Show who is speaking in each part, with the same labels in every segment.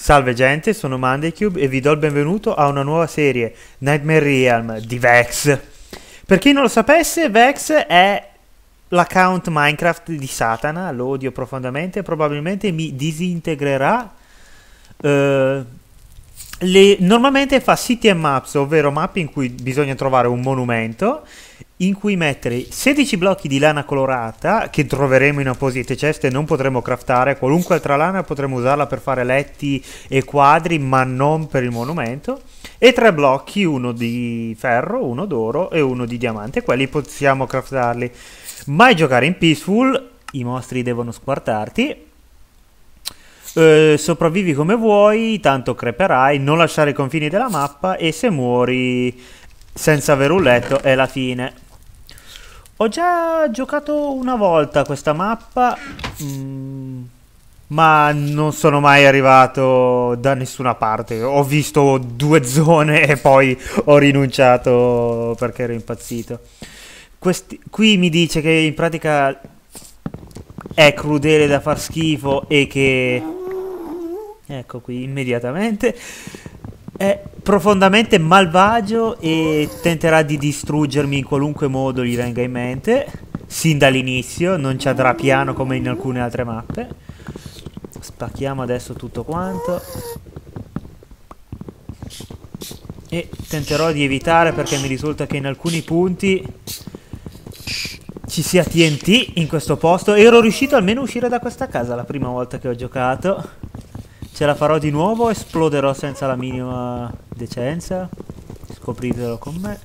Speaker 1: Salve gente, sono MondayCube e vi do il benvenuto a una nuova serie, Nightmare Realm di Vex. Per chi non lo sapesse, Vex è l'account Minecraft di Satana, lo odio profondamente e probabilmente mi disintegrerà. Normalmente fa city and maps, ovvero mappe in cui bisogna trovare un monumento, in cui mettere 16 blocchi di lana colorata che troveremo in apposite ceste e non potremo craftare. Qualunque altra lana potremo usarla per fare letti e quadri, ma non per il monumento, e 3 blocchi, uno di ferro, uno d'oro e uno di diamante. Quelli possiamo craftarli. Mai giocare in peaceful, i mostri devono squartarti. Sopravvivi come vuoi, tanto creperai, non lasciare i confini della mappa, e se muori senza avere un letto è la fine. Ho già giocato una volta questa mappa, ma non sono mai arrivato da nessuna parte. Ho visto 2 zone e poi ho rinunciato perché ero impazzito. Qui mi dice che in pratica è crudele da far schifo e che... Ecco qui, immediatamente. È profondamente malvagio e tenterà di distruggermi in qualunque modo gli venga in mente. Sin dall'inizio, non ci andrà piano come in alcune altre mappe. Spacchiamo adesso tutto quanto. E tenterò di evitare, perché mi risulta che in alcuni punti ci sia TNT in questo posto. Ero riuscito almeno a uscire da questa casa la prima volta che ho giocato. Ce la farò di nuovo, esploderò senza la minima decenza. Scopritelo con me.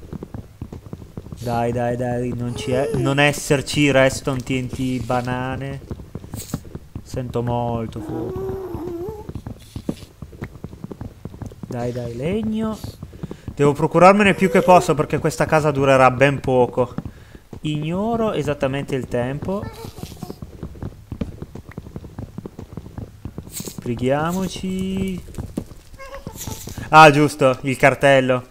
Speaker 1: Dai, dai, dai, non ci è. Non esserci redstone, TNT, banane. Sento molto fuoco. Dai, dai, legno. Devo procurarmene più che posso perché questa casa durerà ben poco. Ignoro esattamente il tempo. Sbrighiamoci. Ah, giusto, il cartello.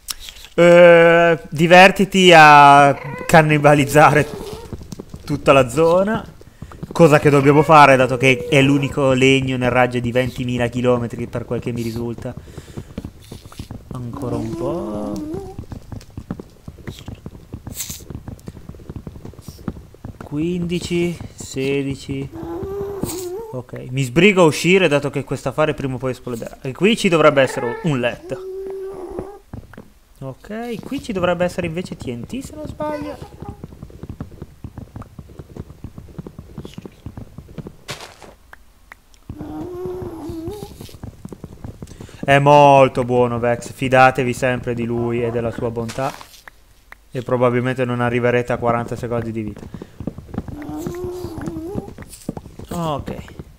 Speaker 1: Divertiti a cannibalizzare tutta la zona. Cosa che dobbiamo fare, dato che è l'unico legno nel raggio di 20.000 km, per quel che mi risulta. Ancora un po'. 15, 16. Ok, mi sbrigo a uscire, dato che questo affare prima o poi esploderà. E qui ci dovrebbe essere un letto. Ok, qui ci dovrebbe essere invece TNT, se non sbaglio. È molto buono Vex, fidatevi sempre di lui e della sua bontà. E probabilmente non arriverete a 40 secondi di vita. Ok.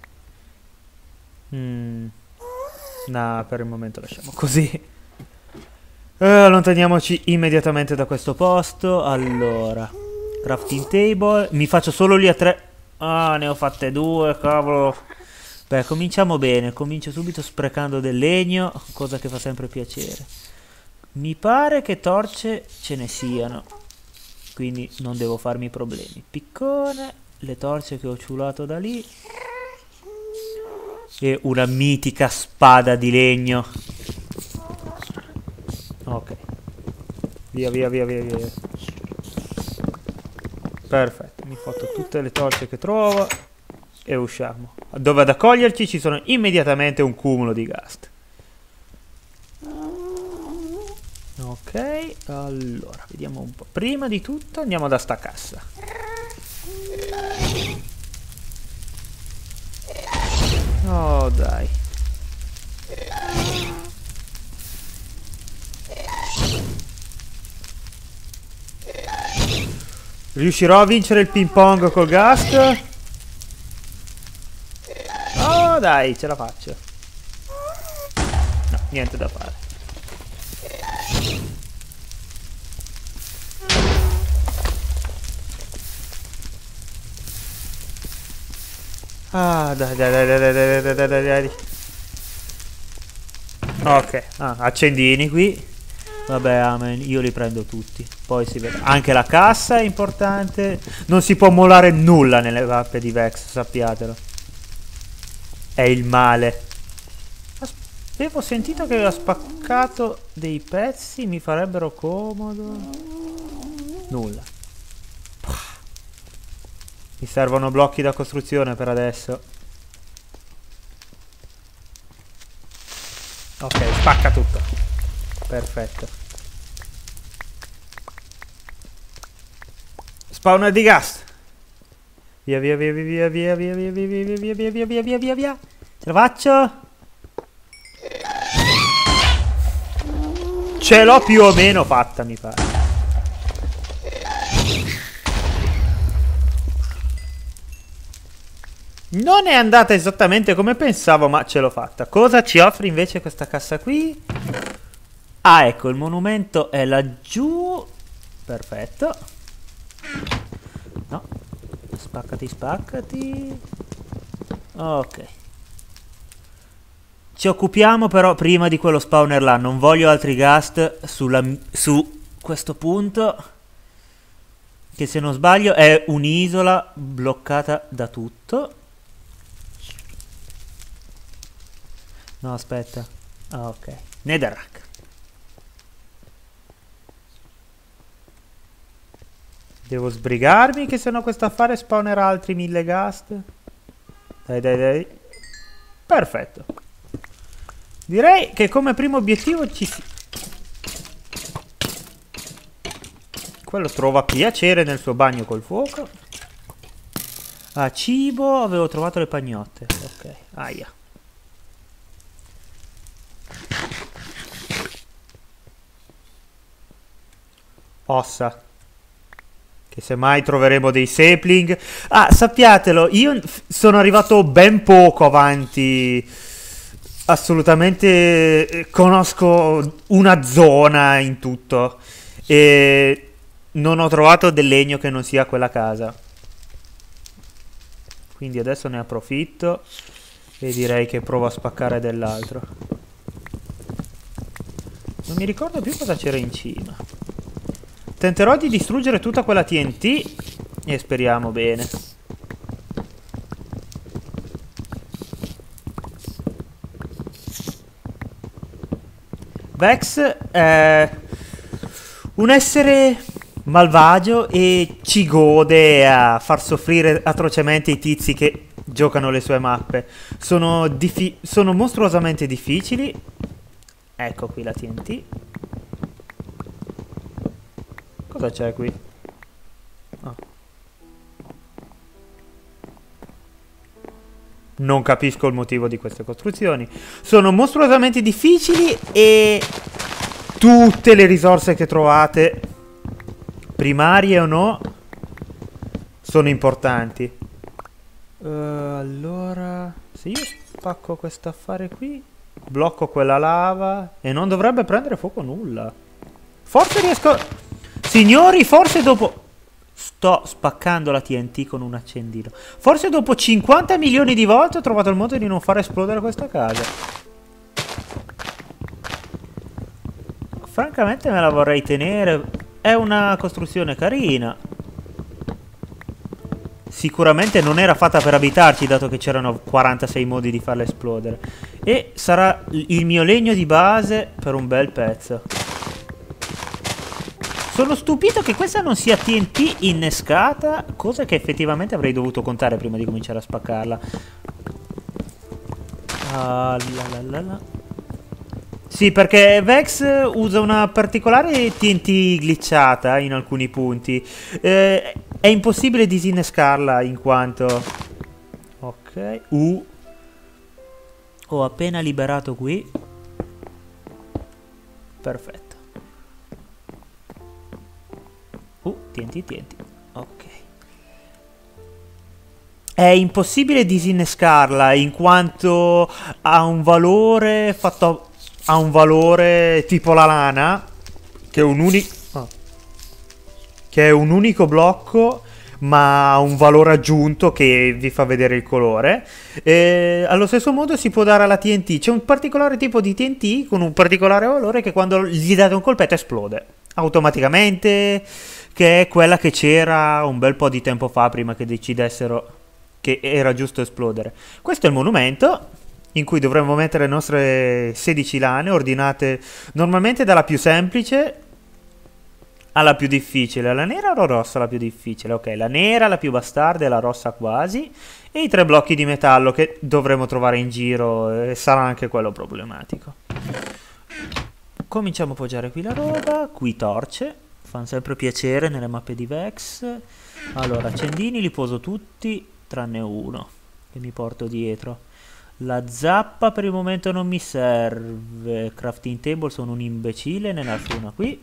Speaker 1: No, per il momento lasciamo così. Allontaniamoci immediatamente da questo posto. Allora, crafting table. Mi faccio solo lì a 3. Ah, ne ho fatte 2, cavolo. Beh, cominciamo bene. Comincio subito sprecando del legno, cosa che fa sempre piacere. Mi pare che torce ce ne siano, quindi non devo farmi problemi. Piccone, le torce che ho ciulato da lì. E una mitica spada di legno. Ok. Via, via, via, via, via. Perfetto, mi fotto tutte le torce che trovo e usciamo. Dove ad accoglierci ci sono immediatamente un cumulo di ghast. Ok, allora, vediamo un po'. Prima di tutto andiamo da sta cassa. Oh, dai. Riuscirò a vincere il ping pong col ghast? Oh, dai, ce la faccio. No, niente da fare. Ah, dai, dai, dai, dai, dai, dai, dai, dai, dai. Ok, accendini qui. Vabbè, amen, io li prendo tutti. Poi si vede. Anche la cassa è importante. Non si può molare nulla nelle mappe di Vex, sappiatelo. È il male. Avevo sentito che aveva spaccato dei pezzi, mi farebbero comodo. Nulla. Mi servono blocchi da costruzione per adesso. Ok, spacca tutto. Perfetto. Spawner di gas. Via via via via via via via via via via via via via via via via. Ce la faccio? Ce l'ho più o meno fatta, mi pare. Non è andata esattamente come pensavo, ma ce l'ho fatta. Cosa ci offre invece questa cassa qui? Ah, ecco, il monumento è laggiù. Perfetto. No. Spaccati, spaccati. Ok. Ci occupiamo però prima di quello spawner là. Non voglio altri ghast su questo punto, che se non sbaglio è un'isola bloccata da tutto. No, aspetta. Ah, ok. Netherrack. Devo sbrigarmi, che sennò questo affare spawnerà altri 1000 ghast. Dai, dai, dai. Perfetto. Direi che come primo obiettivo ci si... Quello trova piacere nel suo bagno col fuoco. Ah, cibo. Avevo trovato le pagnotte. Ok, aia. Ossa. Che semmai troveremo dei sapling. Ah, sappiatelo, io sono arrivato ben poco avanti. Assolutamente conosco una zona in tutto. E non ho trovato del legno che non sia quella casa. Quindi adesso ne approfitto e direi che provo a spaccare dell'altro. Non mi ricordo più cosa c'era in cima. Tenterò di distruggere tutta quella TNT e speriamo bene. Vex è un essere malvagio e ci gode a far soffrire atrocemente i tizi che giocano le sue mappe. Sono mostruosamente difficili. Ecco qui la TNT. Cosa c'è qui? Oh. Non capisco il motivo di queste costruzioni. Sono mostruosamente difficili e tutte le risorse che trovate, primarie o no, sono importanti. Allora, se io spacco questo affare qui, blocco quella lava e non dovrebbe prendere fuoco nulla. Forse riesco... Signori, forse dopo... Sto spaccando la TNT con un accendino. Forse dopo 50 milioni di volte ho trovato il modo di non far esplodere questa casa. Francamente me la vorrei tenere. È una costruzione carina. Sicuramente non era fatta per abitarci, dato che c'erano 46 modi di farla esplodere. E sarà il mio legno di base per un bel pezzo. Sono stupito che questa non sia TNT innescata, cosa che effettivamente avrei dovuto contare prima di cominciare a spaccarla. Sì, perché Vex usa una particolare TNT glitchata in alcuni punti. È impossibile disinnescarla in quanto... Ok. Ho appena liberato qui. Perfetto. TNT. Ok. È impossibile disinnescarla in quanto ha un valore fatto... Ha un valore tipo la lana, che è un unico blocco, ma ha un valore aggiunto che vi fa vedere il colore. E allo stesso modo si può dare alla TNT. C'è un particolare tipo di TNT con un particolare valore che quando gli date un colpetto esplode automaticamente, che è quella che c'era un bel po' di tempo fa prima che decidessero che era giusto esplodere. Questo è il monumento. in cui dovremmo mettere le nostre 16 lane, ordinate normalmente dalla più semplice alla più difficile. La nera o la rossa la più difficile? Ok, la nera la più bastarda e la rossa quasi. E i 3 blocchi di metallo che dovremo trovare in giro, e sarà anche quello problematico. Cominciamo a poggiare qui la roba, qui torce, fanno sempre piacere nelle mappe di Vex. Allora, accendini li poso tutti, tranne uno, che mi porto dietro. La zappa per il momento non mi serve, crafting table sono un imbecille, ne lascio una qui.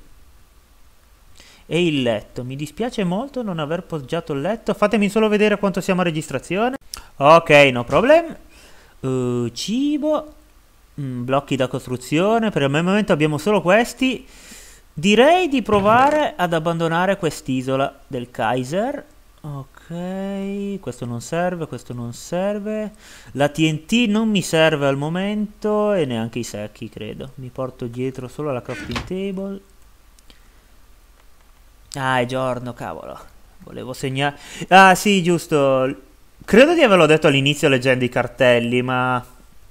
Speaker 1: E il letto, mi dispiace molto non aver poggiato il letto, fatemi solo vedere quanto siamo a registrazione. Ok, no problem. Cibo, blocchi da costruzione, per il momento abbiamo solo questi. Direi di provare ad abbandonare quest'isola del Kaiser. Ok, questo non serve, questo non serve. La TNT non mi serve al momento e neanche i secchi, credo. Mi porto dietro solo la crafting table. Ah, è giorno, cavolo. Volevo segnare... Ah, sì, giusto. Credo di averlo detto all'inizio leggendo i cartelli, ma...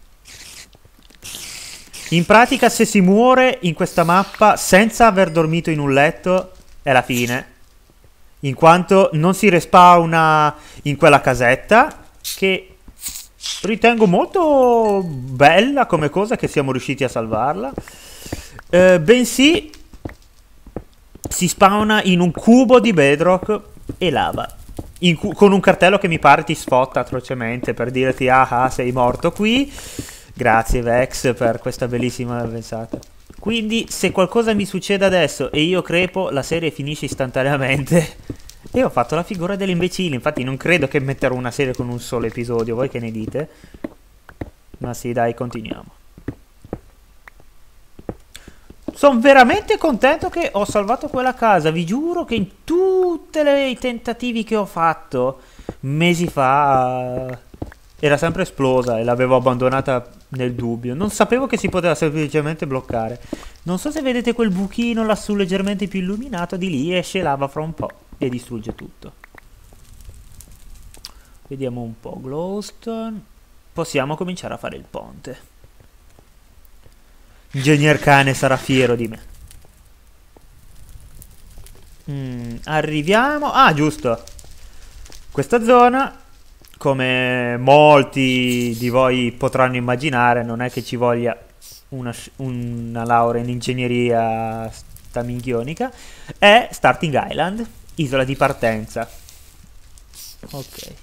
Speaker 1: In pratica, se si muore in questa mappa senza aver dormito in un letto, è la fine. In quanto non si respawna in quella casetta, che ritengo molto bella come cosa che siamo riusciti a salvarla. Bensì... si spawna in un cubo di bedrock e lava. Con un cartello che mi pare ti sfotta atrocemente per dirti ah sei morto qui. Grazie Vex per questa bellissima pensata. Quindi se qualcosa mi succede adesso e io crepo, la serie finisce istantaneamente. E ho fatto la figura dell'imbecille. Infatti non credo che metterò una serie con un solo episodio. Voi che ne dite? Ma sì, dai, continuiamo. Sono veramente contento che ho salvato quella casa. Vi giuro che in tutti i tentativi che ho fatto mesi fa era sempre esplosa e l'avevo abbandonata nel dubbio. Non sapevo che si poteva semplicemente bloccare. Non so se vedete quel buchino lassù leggermente più illuminato. Di lì esce lava fra un po' e distrugge tutto. Vediamo un po'. Glowstone. Possiamo cominciare a fare il ponte. Ingegner Cane sarà fiero di me. Arriviamo. Ah, giusto. Questa zona, come molti di voi potranno immaginare, non è che ci voglia una laurea in ingegneria staminghionica. È Starting Island, isola di partenza. Ok.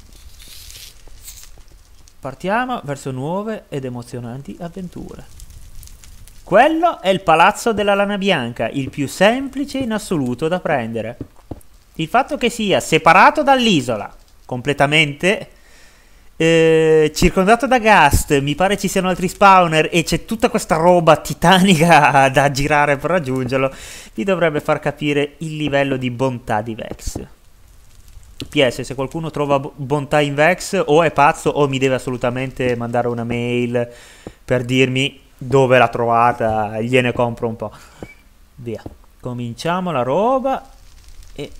Speaker 1: Partiamo verso nuove ed emozionanti avventure. Quello è il palazzo della lana bianca, il più semplice in assoluto da prendere. Il fatto che sia separato dall'isola, completamente, circondato da ghast, mi pare ci siano altri spawner e c'è tutta questa roba titanica da girare per raggiungerlo, vi dovrebbe far capire il livello di bontà di Vex. PS, se qualcuno trova bontà in Vex, o è pazzo o mi deve assolutamente mandare una mail per dirmi dove l'ha trovata, gliene compro un po'. Via. Cominciamo la roba e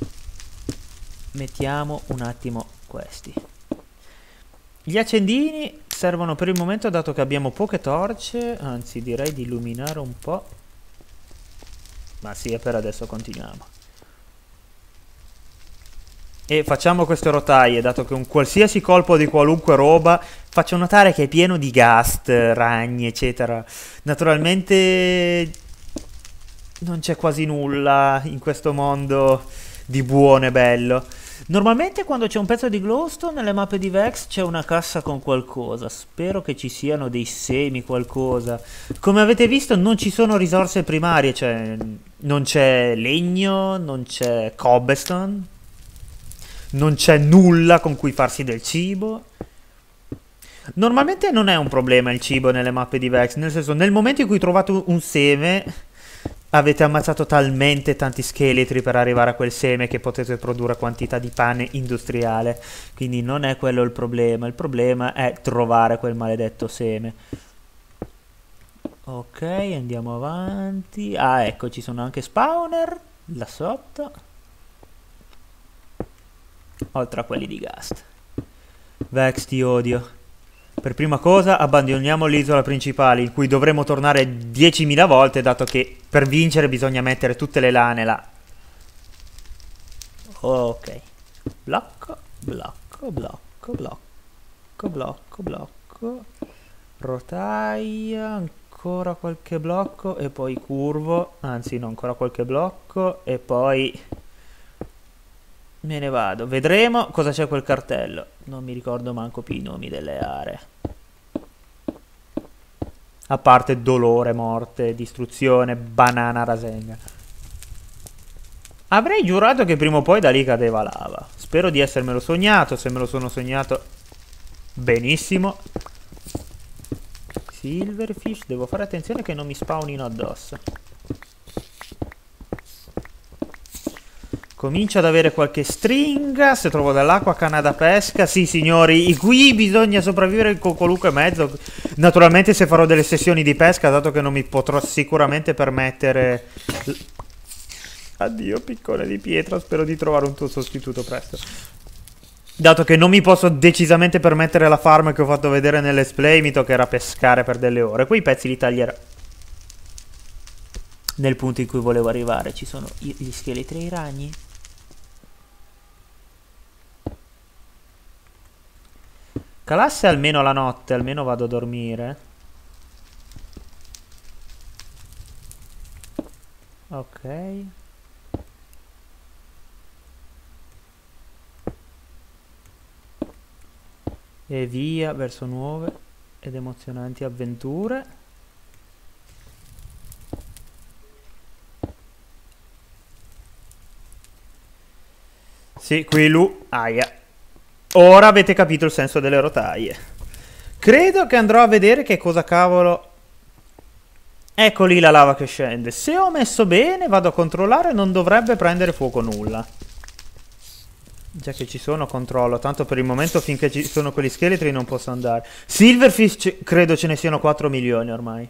Speaker 1: mettiamo un attimo questi. Gli accendini servono per il momento, dato che abbiamo poche torce, anzi direi di illuminare un po'. Ma sì, e per adesso continuiamo. E facciamo queste rotaie, dato che un qualsiasi colpo di qualunque roba, faccio notare che è pieno di ghast, ragni, eccetera. Naturalmente non c'è quasi nulla in questo mondo di buono e bello. Normalmente quando c'è un pezzo di glowstone nelle mappe di Vex c'è una cassa con qualcosa. Spero che ci siano dei semi, qualcosa. Come avete visto non ci sono risorse primarie, cioè non c'è legno, non c'è cobblestone. Non c'è nulla con cui farsi del cibo. Normalmente non è un problema il cibo nelle mappe di Vex, nel senso, nel momento in cui trovate un seme, avete ammazzato talmente tanti scheletri per arrivare a quel seme che potete produrre quantità di pane industriale. Quindi non è quello il problema è trovare quel maledetto seme. Ok, andiamo avanti. Ah, ecco, ci sono anche spawner là sotto, oltre a quelli di ghast. Vex, ti odio. Per prima cosa abbandoniamo l'isola principale, in cui dovremo tornare 10.000 volte, dato che per vincere bisogna mettere tutte le lane là. Ok. Blocco, blocco, blocco, blocco, blocco, blocco. Rotaia, ancora qualche blocco e poi curvo. Anzi, no, ancora qualche blocco e poi me ne vado. Vedremo cosa c'è quel cartello. Non mi ricordo manco più i nomi delle aree. A parte dolore, morte, distruzione, banana rasenga. Avrei giurato che prima o poi da lì cadeva lava. Spero di essermelo sognato. Se me lo sono sognato, benissimo. Silverfish, devo fare attenzione che non mi spawnino addosso. Comincio ad avere qualche stringa. Se trovo dell'acqua, canna da pesca. Sì, signori, qui bisogna sopravvivere con qualunque mezzo. Naturalmente se farò delle sessioni di pesca, dato che non mi potrò sicuramente permettere... Addio, piccone di pietra. Spero di trovare un tuo sostituto presto. Dato che non mi posso decisamente permettere la farm che ho fatto vedere nell'Let's Play, mi toccherà pescare per delle ore. Quei pezzi li taglierò. Nel punto in cui volevo arrivare ci sono gli scheletri e i ragni. Calasse almeno la notte, almeno vado a dormire. Ok. E via verso nuove ed emozionanti avventure. Sì, qui Lu. Aia. Ora avete capito il senso delle rotaie. Credo che andrò a vedere che cosa cavolo... Ecco lì la lava che scende. Se ho messo bene, vado a controllare, non dovrebbe prendere fuoco nulla. Già che ci sono, controllo. Tanto per il momento, finché ci sono quegli scheletri, non posso andare. Silverfish, credo ce ne siano 4 milioni ormai.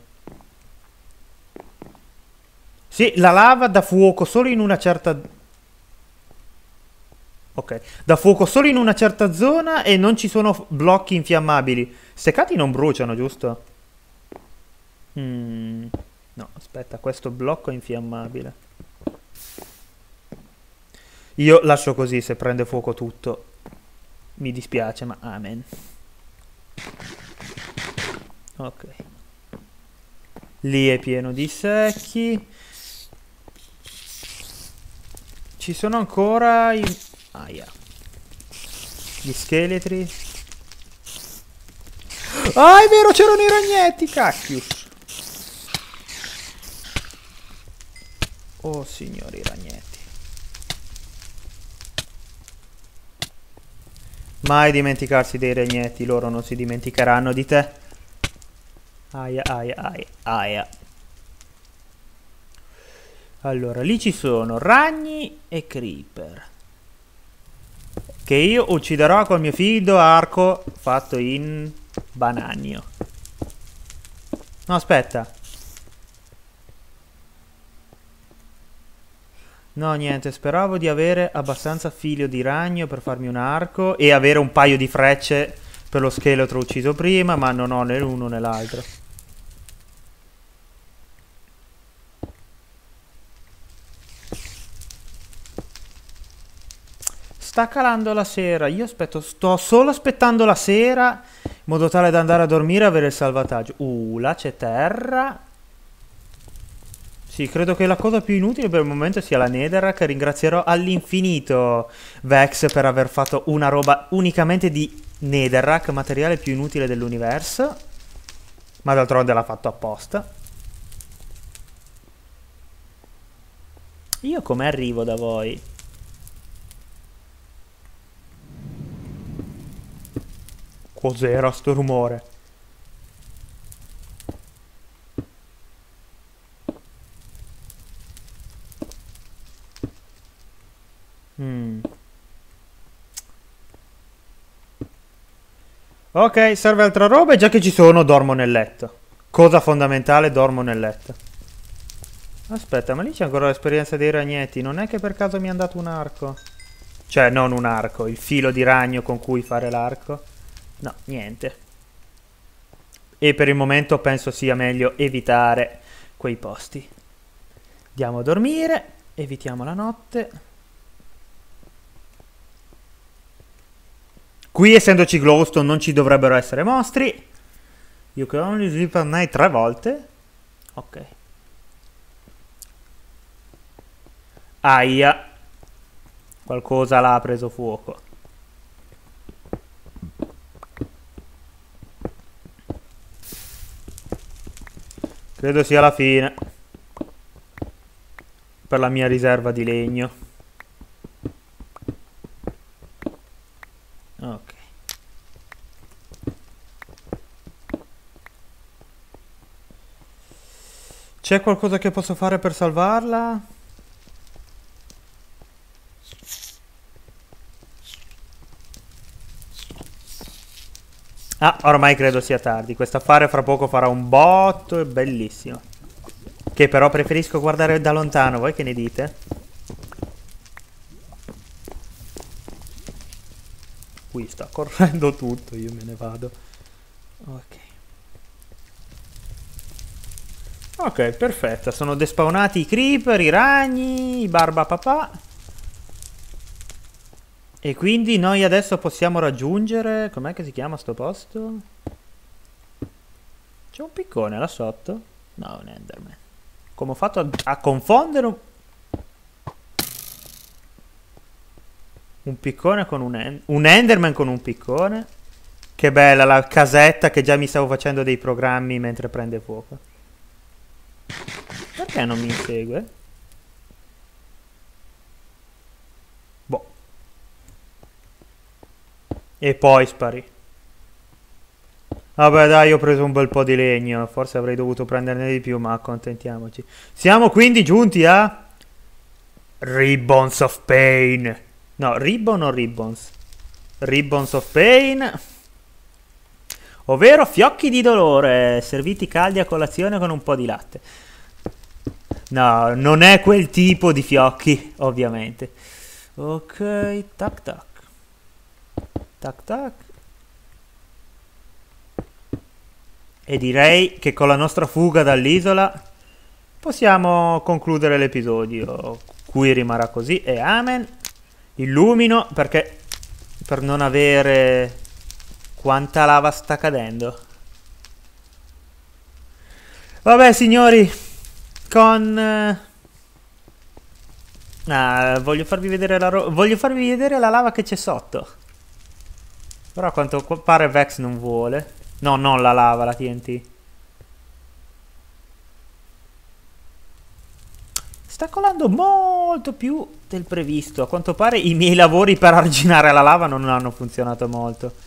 Speaker 1: Sì, la lava dà fuoco solo in una certa... Ok, dà fuoco solo in una certa zona e non ci sono blocchi infiammabili. Seccati non bruciano, giusto? No, aspetta, questo blocco è infiammabile. Io lascio così, se prende fuoco tutto. Mi dispiace, ma amen. Ok. Lì è pieno di secchi. Ci sono ancora i... Aia. Gli scheletri. Ah, è vero, c'erano i ragnetti, cacchio. Oh, signori ragnetti. Mai dimenticarsi dei ragnetti, loro non si dimenticheranno di te. Aia, aia, aia, aia. Allora, lì ci sono ragni e creeper. Che io ucciderò col mio fido arco fatto in bananio. No, aspetta. No, niente, speravo di avere abbastanza filo di ragno per farmi un arco e avere un paio di frecce per lo scheletro ucciso prima, ma non ho né l'uno né l'altro. Sta calando la sera, io sto solo aspettando la sera in modo tale da andare a dormire e avere il salvataggio. Là c'è terra. Sì, credo che la cosa più inutile per il momento sia la Netherrack. Ringrazierò all'infinito Vex per aver fatto una roba unicamente di Netherrack, materiale più inutile dell'universo. Ma d'altronde l'ha fatto apposta. Io come arrivo da voi? Cos'era sto rumore? Ok, serve altra roba e già che ci sono dormo nel letto. Cosa fondamentale, dormo nel letto. Aspetta, ma lì c'è ancora l'esperienza dei ragnetti. Non è che per caso mi hanno dato un arco? Cioè, non un arco, il filo di ragno con cui fare l'arco. No, niente. e per il momento penso sia meglio evitare quei posti. Andiamo a dormire, evitiamo la notte. Qui, essendoci glowstone, non ci dovrebbero essere mostri. You can only sleep at night 3 volte. Ok. Aia. Qualcosa l'ha preso fuoco. Credo sia la fine. Per la mia riserva di legno. Ok. C'è qualcosa che posso fare per salvarla? Ah, ormai credo sia tardi. Questo affare fra poco farà un botto, è bellissimo. Che però preferisco guardare da lontano, voi che ne dite? Qui sta correndo tutto, io me ne vado. Ok. Ok, perfetto. Sono despawnati i creeper, i ragni, i barbapapà. E quindi noi adesso possiamo raggiungere... Com'è che si chiama sto posto? C'è un piccone là sotto? No, un enderman. Come ho fatto a confondere un piccone con un enderman con un piccone? Che bella la casetta, che già mi stavo facendo dei programmi mentre prende fuoco. Perché non mi insegue? Boh. E poi sparì. Vabbè dai, ho preso un bel po' di legno. Forse avrei dovuto prenderne di più, ma accontentiamoci. Siamo quindi giunti a... Ribbons of Pain. No, ribbon o ribbons? Ribbons of Pain. Ovvero fiocchi di dolore, serviti caldi a colazione con un po' di latte. No, non è quel tipo di fiocchi, ovviamente. Ok, tac tac. Tac tac. E direi che con la nostra fuga dall'isola possiamo concludere l'episodio. Qui rimarrà così e amen. Illumino perché per non avere... Quanta lava sta cadendo. Vabbè signori, con... voglio farvi vedere la lava che c'è sotto. Però a quanto pare Vex non vuole. No, non la lava, la TNT. Sta colando molto più del previsto. A quanto pare i miei lavori per arginare la lava non hanno funzionato molto.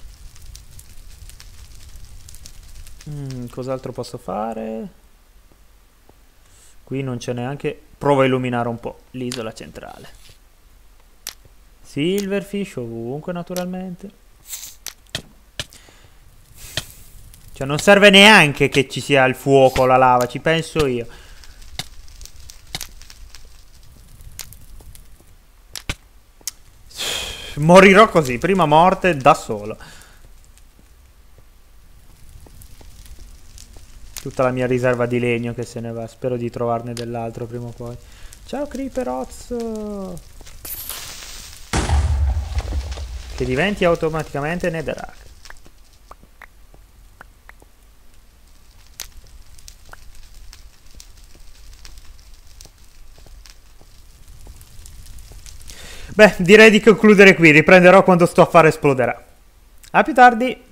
Speaker 1: Cos'altro posso fare? Qui non c'è neanche... Provo a illuminare un po' l'isola centrale. Silverfish ovunque naturalmente. Cioè non serve neanche che ci sia il fuoco o la lava, ci penso io. Morirò così, prima morte da solo. Tutta la mia riserva di legno che se ne va. Spero di trovarne dell'altro prima o poi. Ciao Creeperozzo! Che diventi automaticamente Netherrack. Beh, direi di concludere qui. Riprenderò quando sto affare esploderà. A più tardi!